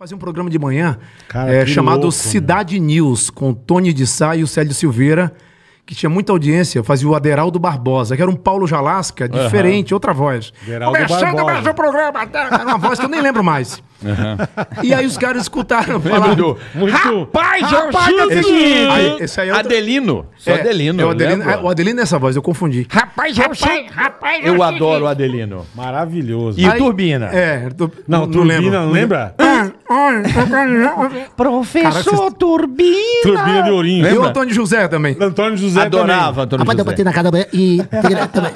Fazia um programa de manhã Cara, chamado louco, Cidade News, com Tony de Sá e o Célio Silveira, que tinha muita audiência. Eu fazia o Aderaldo Barbosa, que era um Paulo Jalasca, diferente, outra voz. Aderaldo Começando Barbosa. mais um programa, era uma voz que eu nem lembro mais. E aí os caras escutaram falar... Rapaz, Esse aí é outro- Adelino. Sou Adelino. É o Adelino, lembra? o Adelino é essa voz, eu confundi. Rapaz, eu adoro o Adelino. Maravilhoso. E o Turbina. Não, Turbina, não lembra? Professor Turbina. Turbina de Ourinho. E o Antônio José também. Antônio José Adorava Antônio Rapaz, eu José. bati na cara da mulher e... também.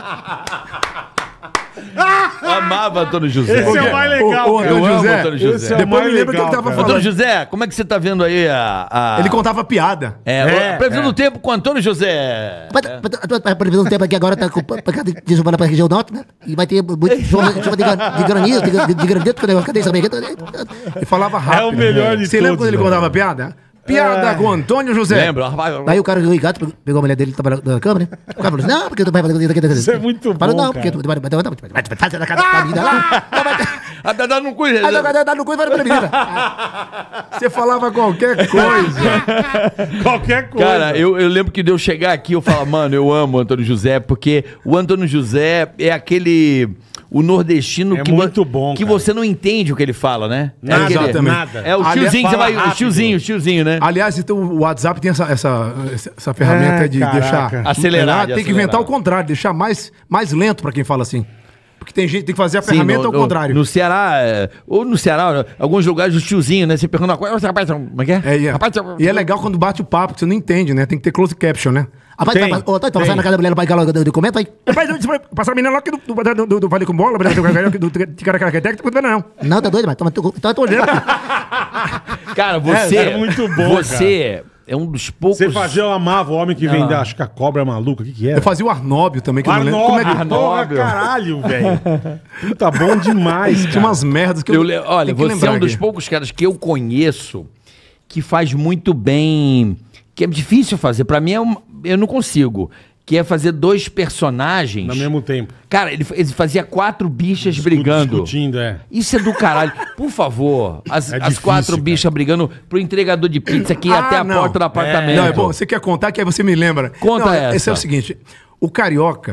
Amava Antônio José. Esse é o mais legal, O cara. Antônio Eu amo José. Antônio José. Esse é o Depois mais me lembra que ele legal, tava cara. falando. Antônio José, como é que você tá vendo aí a... Ele contava piada. a previsão do tempo com Antônio José. A previsão do tempo aqui agora tá com pancada de chuva na região norte, né? E vai ter muito chuva de granizo, de granizo, que o negócio, cadê isso também? Ele falava rápido. É o melhor de Você lembra todos, quando ele velho. contava piada? Piada com Antônio José. Lembra? Aí o cara ligou em casa, pegou a mulher dele, tava na cama, né? O cara falou assim, não, porque tu vai fazer isso. Isso é muito bom, Falou, não, cara. porque tu vai fazer na casa da vida lá. A Dadá não cuida. Aí vai dar no cu e vai pra menina. Você falava qualquer coisa. Qualquer coisa. Cara, eu lembro que de eu chegar aqui, eu falo, mano, eu amo o Antônio José, porque o Antônio José é aquele... O nordestino É que, muito bom, que cara. você não entende o que ele fala, né? Nada, aquele- exatamente. nada. É o Aliás, tiozinho, você fala vai. O rápido. tiozinho, né? Aliás, então o WhatsApp tem essa ferramenta de caraca. deixar... Acelerar, de Tem que acelerar. inventar o contrário, deixar mais lento pra quem fala assim. Porque tem gente que tem que fazer a Sim, ferramenta ao contrário. No Ceará, ou no Ceará, alguns lugares, o tiozinho, né? Você pergunta uma coisa, rapaz, como é que é? Rapaz, E é legal quando bate o papo, que você não entende, né? Tem que ter close caption, né? Rapaz, Tem, tá passando tem. na casa da mulher, vai calar o documento aí? Rapaz, você vai passar a menina lá do Vale com Bola, do Ticaracateca, não. Não, tá doido, mas toma tu. Então eu tô olhando. Cara, você. é muito bom, Você é um dos poucos. Você fazia, eu amava o homem que vende, acho que a cobra maluca, o que que era? Eu fazia o Arnóbio também, que eu não lembro. Como é que... Arnóbio, caralho, velho. Puta, bom demais, Tinha cara. umas merdas que Olha, tenho que você é lembrar um dos aqui. poucos caras que eu conheço que faz muito bem. Que é difícil fazer. Pra mim, eu não consigo. Que é fazer dois personagens. Ao mesmo tempo. Cara, ele fazia 4 bichas brigando. Discutindo, é. Isso é do caralho. Por favor, as difícil, 4 cara. bichas brigando pro entregador de pizza que ia até a não. porta do apartamento. Não, é bom, você quer contar que aí você me lembra. Conta Não, essa. Esse é o seguinte, o Carioca...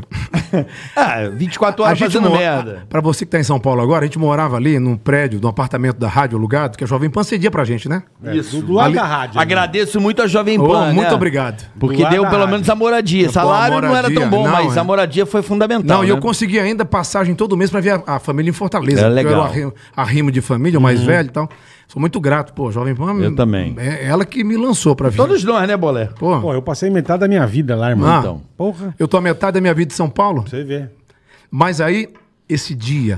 24 horas fazendo merda. Pra você que tá em São Paulo agora, a gente morava ali num prédio, num apartamento da rádio alugado, que a Jovem Pan cedia pra gente, né? Isso. Do lado Ali- da rádio. Agradeço muito a Jovem Ô, Pan, muito né? obrigado. Porque Do lado deu da pelo rádio. menos a moradia. Salário não era tão bom, não, mas é. a moradia foi fundamental. Não, e eu né? consegui ainda passagem todo mês pra ver a família em Fortaleza. Era porque legal. Eu era arrimo de família, o mais velho e tal. Sou muito grato, pô, Jovem Pan. Eu também. É ela que me lançou pra vir. Todos nós, né, Bolé? Pô, Pô, eu passei metade da minha vida lá, irmão. Ah. Então. Porra, eu tô a metade da minha vida em São Paulo, pra você ver. mas aí, esse dia,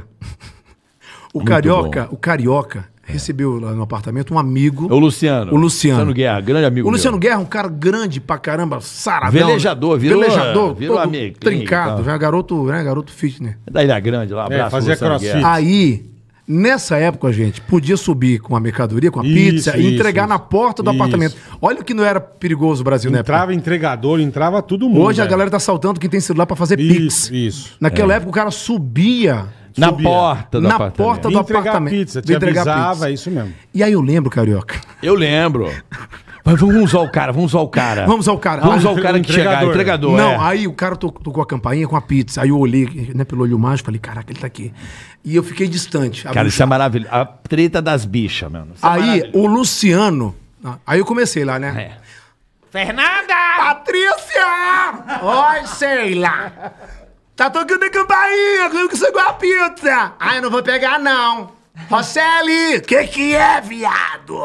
o Carioca recebeu lá no apartamento um amigo. O Luciano. O Luciano. Guerra, grande amigo O Luciano meu. Guerra é um cara grande pra caramba, saradão. Velejador, virou todo amigo, trincado, tal. já garoto fitness. Da Ilha Grande lá, abraço. fazia Luciano crossfit. Guerra. Aí, nessa época, gente, podia subir com a mercadoria, com a Isso, pizza e entregar isso. na porta do Isso. apartamento. Olha o que não era perigoso o Brasil, né? Entrava entregador, entrava todo mundo. Hoje a velho. galera tá saltando quem tem celular pra fazer pix. Isso. Naquela época o cara subia Na subia. porta do na apartamento. porta Vinha do entregar apartamento. pizza, te Vinha entregar avisava, pizza. é isso mesmo. E aí eu lembro, Carioca. Eu lembro. Mas vamos usar o cara, vamos usar o cara. Vamos ao cara. Vamos Ah, usar o cara que chegar, entregador. entregador. Não, é. aí o cara tocou a campainha com a pizza. Aí eu olhei, né, pelo olho mágico, falei, caraca, ele tá aqui. E eu fiquei distante. Cara, isso é maravilhoso. A treta das bichas, mano. Isso é Aí maravilhoso. o Luciano. Aí eu comecei lá, né? É. Fernanda! Patrícia! Oi, Sheila! Tá tocando a campainha, eu que chegou a pizza! Ah, eu não vou pegar, não! Roseli! Que é, viado?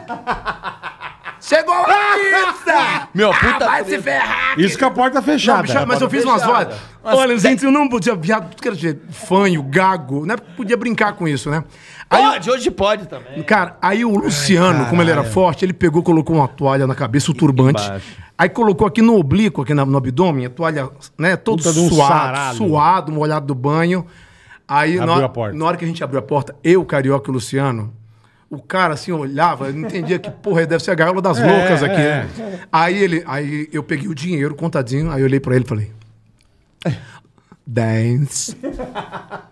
Chegou a pizza! Meu, puta vai treta. se ferrar! Isso com a porta fechada. Mas eu fiz umas vozes. Olha, gente, eu não podia, viado, tudo que era jeito, fanho, gago, né? Podia brincar com isso, né? Aí, Pode, hoje pode também. cara, aí o Luciano, como ele era forte, ele pegou, colocou uma toalha na cabeça, o turbante. Embaixo. Aí colocou aqui no oblíquo, aqui no abdômen, a toalha, né, todo Puta de um saralho. suado, molhado do banho. Aí, Abriu a porta. na hora que a gente abriu a porta, eu, Carioca e o Luciano, o cara assim olhava, eu não entendia que porra, deve ser a gaiola das loucas aqui, né? Aí eu peguei o dinheiro, contadinho, aí eu olhei pra ele e falei: 10,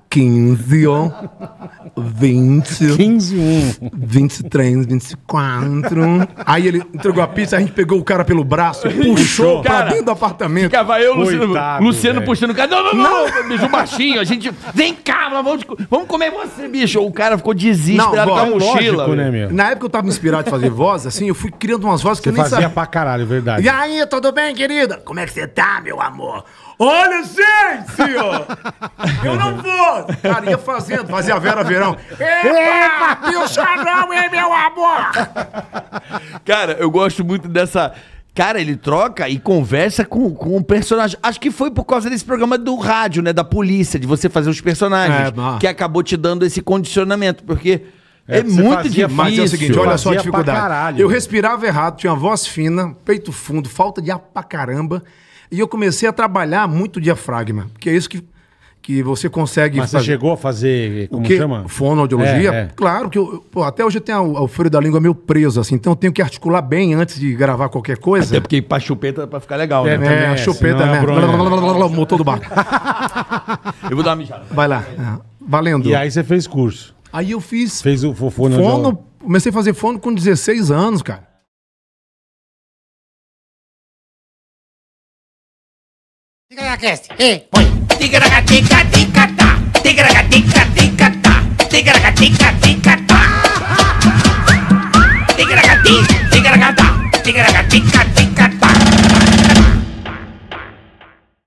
15, ó. 20. 15, 23, 24. Aí ele entregou a pizza, a gente pegou o cara pelo braço e puxou pra Cara, dentro do apartamento. Ficava eu, Coitado, Luciano velho. puxando o cara. Não, bicho baixinho. A gente, vem cá, vamos comer você, bicho. O cara ficou desesperado Não, com a é mochila. lógico, né, velho. meu? Na época eu tava inspirado de fazer voz, assim, eu fui criando umas vozes que Você eu nem fazia sabia. pra caralho, verdade. E aí, tudo bem, querida? Como é que você tá, meu amor? Olha, gente, ó! Eu não vou! Cara, ia fazendo, fazia a Vera Verão. Epa, meu charão, hein, meu amor? Cara, eu gosto muito dessa... Cara, ele troca e conversa com o personagem. Acho que foi por causa desse programa do rádio, né? Da polícia, de você fazer os personagens. mas- Que acabou te dando esse condicionamento. Porque é você muito fazia, difícil. Mas é o seguinte, olha só a Fazia pra dificuldade. caralho, Eu velho. respirava errado, tinha voz fina, peito fundo, falta de ar pra caramba. E eu comecei a trabalhar muito diafragma, que é isso que você consegue Mas você chegou a fazer, O como que? chama? Fonoaudiologia? É. Claro que até hoje eu tenho o frio da língua meio preso, assim, então eu tenho que articular bem antes de gravar qualquer coisa. Até porque pra chupeta pra ficar legal, É, né? também a chupeta, senão é né? bronha. O motor do barco. Eu vou dar uma mijada. Vai lá. Valendo. E aí você fez curso. Aí eu fiz Fez o fofone. fono, comecei a fazer fono com 16 anos, cara. Ticaracast, ei, põe. Ticaracatica-ticatá, ticaracatica-ticatá, ticaracatica-ticatá. Ticaracati, ticaracatá, ticaracatica-ticatá.